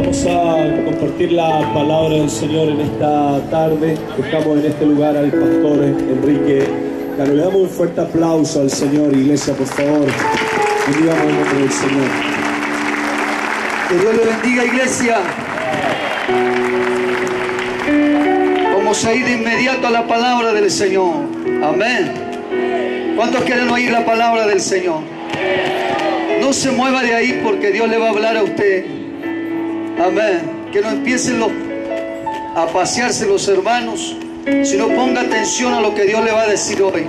Vamos a compartir la palabra del Señor en esta tarde. Dejamos en este lugar al pastor Enrique Cano. Le damos un fuerte aplauso al Señor, iglesia, por favor. Bendigamos el nombre del Señor. Que Dios le bendiga, iglesia. Vamos a ir de inmediato a la palabra del Señor. Amén. ¿Cuántos quieren oír la palabra del Señor? No se mueva de ahí porque Dios le va a hablar a usted. Amén. Que no empiecen a pasearse los hermanos, sino ponga atención a lo que Dios le va a decir hoy.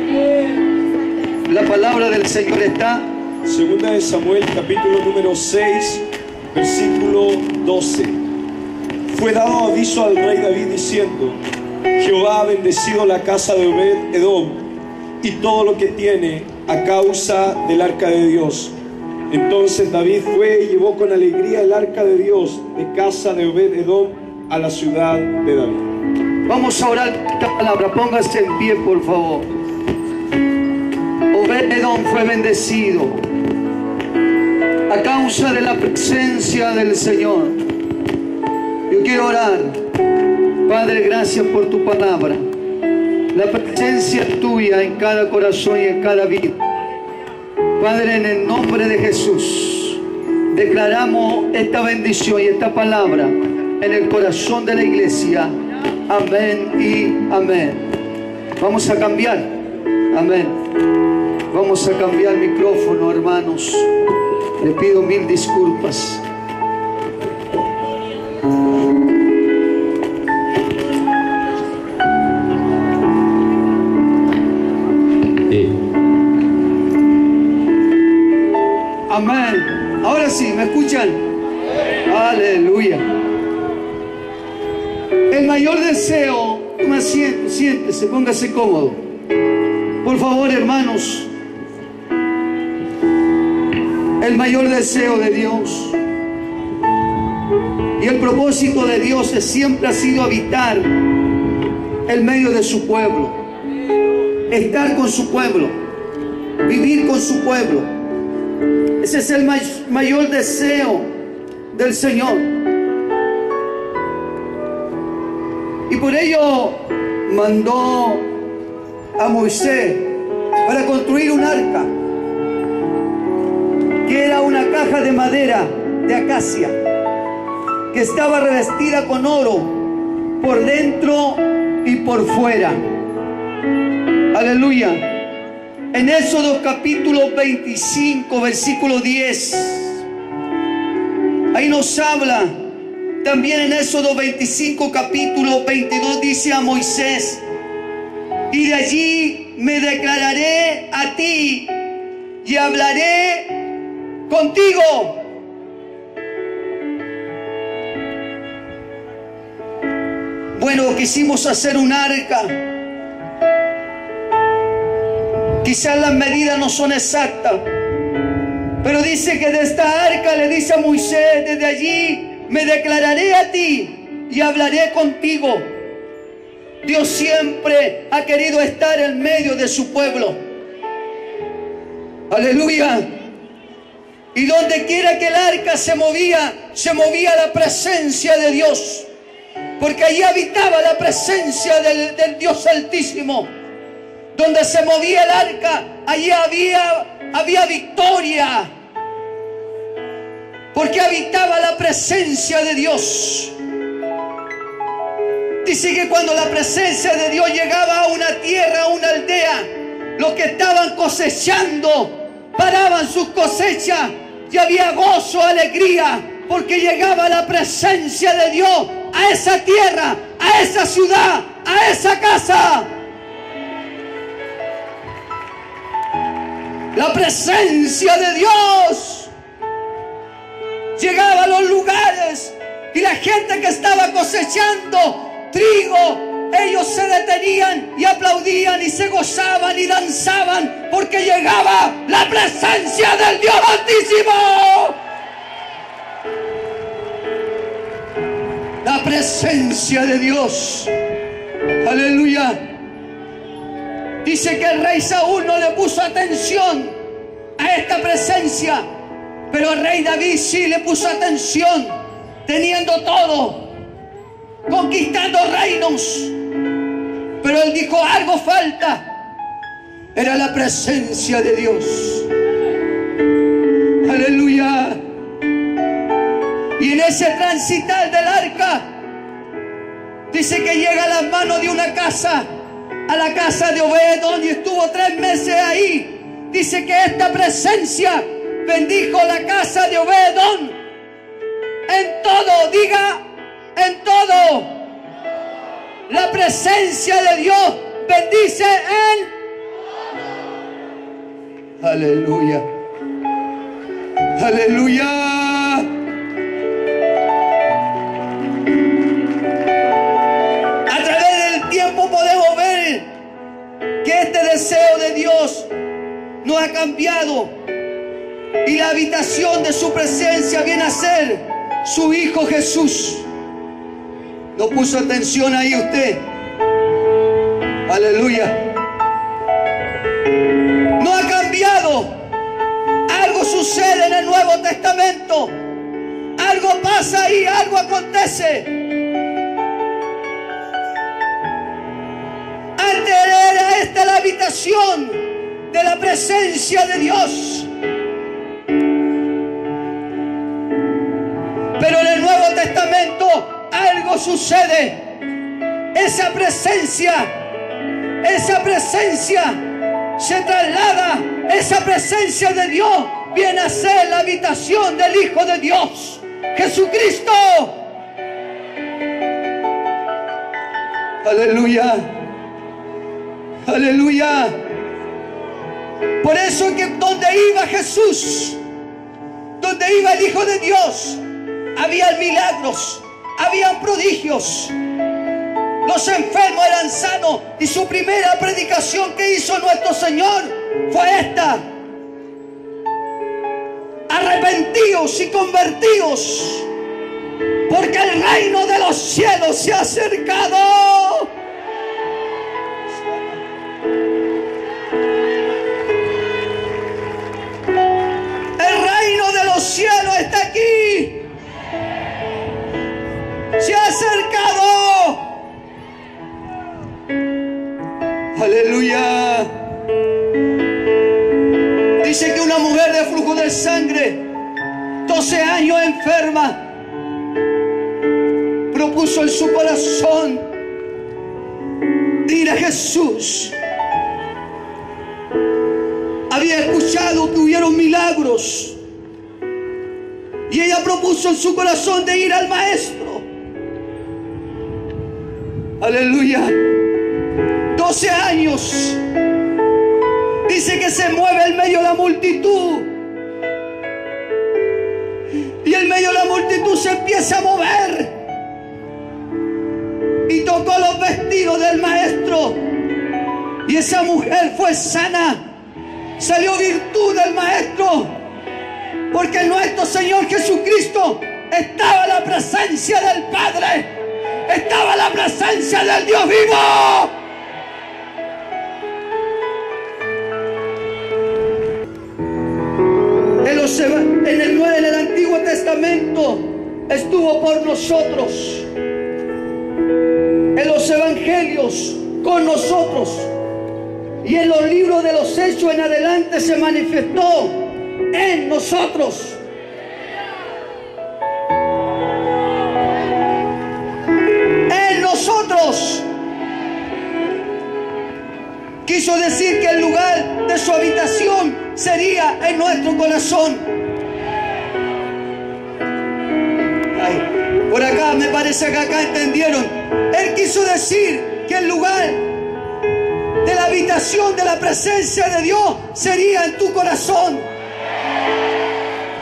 La palabra del Señor está. Segunda de Samuel, capítulo número 6, versículo 12. Fue dado aviso al rey David diciendo: Jehová ha bendecido la casa de Obed Edom y todo lo que tiene a causa del arca de Dios. Entonces David fue y llevó con alegría el arca de Dios de casa de Obed Edom a la ciudad de David. Vamos a orar esta palabra. Póngase en pie, por favor. Obed Edom fue bendecido a causa de la presencia del Señor. Yo quiero orar. Padre, gracias por tu palabra. La presencia tuya en cada corazón y en cada vida. Padre, en el nombre de Jesús, declaramos esta bendición y esta palabra en el corazón de la iglesia. Amén y amén. Vamos a cambiar. Amén. Vamos a cambiar el micrófono, hermanos. Le pido mil disculpas. Amén. Ahora sí, ¿me escuchan? Aleluya. El mayor deseo, toma asiento, siéntese, póngase cómodo. Por favor, hermanos. El mayor deseo de Dios y el propósito de Dios siempre ha sido habitar en medio de su pueblo, estar con su pueblo, vivir con su pueblo. Ese es el mayor deseo del Señor. Y por ello mandó a Moisés para construir un arca, que era una caja de madera de acacia, que estaba revestida con oro por dentro y por fuera. Aleluya. En Éxodo capítulo 25, versículo 10, ahí nos habla. También en Éxodo 25, capítulo 22, dice a Moisés: y de allí me declararé a ti y hablaré contigo. Bueno, quisimos hacer un arca. Quizás las medidas no son exactas, pero dice que de esta arca le dice a Moisés: desde allí me declararé a ti y hablaré contigo. Dios siempre ha querido estar en medio de su pueblo. Aleluya. Y donde quiera que el arca se movía la presencia de Dios, porque allí habitaba la presencia del Dios Altísimo. Donde se movía el arca, allí había victoria, porque habitaba la presencia de Dios. Dice que cuando la presencia de Dios llegaba a una tierra, a una aldea, los que estaban cosechando paraban sus cosechas y había gozo, alegría, porque llegaba la presencia de Dios a esa tierra, a esa ciudad, a esa casa. La presencia de Dios llegaba a los lugares y la gente que estaba cosechando trigo, ellos se detenían y aplaudían y se gozaban y danzaban porque llegaba la presencia del Dios Altísimo. La presencia de Dios. Aleluya. Dice que el rey Saúl no le puso atención a esta presencia, pero el rey David sí le puso atención. teniendo todo, conquistando reinos. Pero él dijo, algo falta. Era la presencia de Dios. Aleluya. Y en ese transitar del arca, dice que llega a las manos de una casa, a la casa de Obed-Edom, y estuvo 3 meses ahí. Dice que esta presencia bendijo la casa de Obed-Edom. En todo, diga, en todo. La presencia de Dios bendice en... Aleluya. Aleluya. A través del tiempo podemos ver que este deseo de Dios no ha cambiado. Y la habitación de su presencia viene a ser su Hijo Jesús. ¿No puso atención ahí usted? Aleluya. No ha cambiado. Algo sucede en el Nuevo Testamento. Algo pasa ahí, algo acontece. Antes era esta la habitación de la presencia de Dios. Pero en el Nuevo Testamento algo sucede. Esa presencia se traslada. Esa presencia de Dios viene a ser la habitación del Hijo de Dios, Jesucristo. Aleluya. Aleluya. Por eso que donde iba Jesús, donde iba el Hijo de Dios, había milagros, habían prodigios. Los enfermos eran sanos. Y su primera predicación que hizo nuestro Señor fue esta: arrepentíos y convertíos, porque el reino de los cielos se ha acercado. El reino de los cielos está aquí. Se ha acercado. Aleluya. Dice que una mujer de flujo de sangre, 12 años enferma, propuso en su corazón ir a Jesús. Había escuchado que hubieron milagros y ella propuso en su corazón de ir al Maestro. Aleluya. 12 años. Dice que se mueve en medio de la multitud. Y en medio de la multitud se empieza a mover. Y tocó los vestidos del Maestro. Y esa mujer fue sana. Salió virtud del Maestro. Porque en nuestro Señor Jesucristo estaba la presencia del Padre. Estaba la presencia del Dios vivo. En el Antiguo Testamento estuvo por nosotros. En los evangelios con nosotros. Y en los libros de los Hechos en adelante se manifestó en nosotros. En nosotros. Quiso decir que el lugar de su habitación sería en nuestro corazón. Ay, por acá me parece que acá entendieron. Él quiso decir que el lugar de la habitación de la presencia de Dios sería en tu corazón.